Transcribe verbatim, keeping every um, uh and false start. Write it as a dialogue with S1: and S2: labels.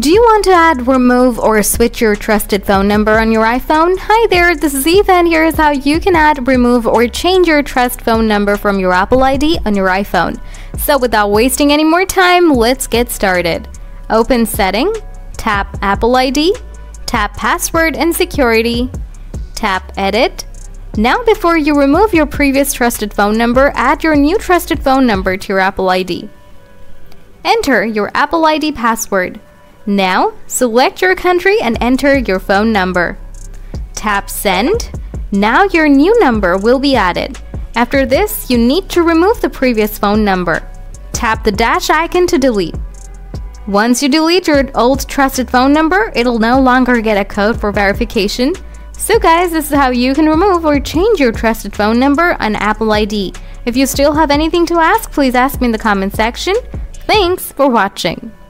S1: Do you want to add, remove, or switch your trusted phone number on your iPhone? Hi there, this is Eva, and here is how you can add, remove, or change your trust phone number from your Apple I D on your iPhone. So without wasting any more time, let's get started. Open Setting, tap Apple I D, tap Password and Security, tap Edit. Now before you remove your previous trusted phone number, add your new trusted phone number to your Apple I D. Enter your Apple I D password. Now, select your country and enter your phone number. Tap Send. Now your new number will be added. After this, you need to remove the previous phone number. Tap the dash icon to delete. Once you delete your old trusted phone number, it'll no longer get a code for verification. So guys, this is how you can remove or change your trusted phone number on Apple I D. If you still have anything to ask, please ask me in the comment section. Thanks for watching.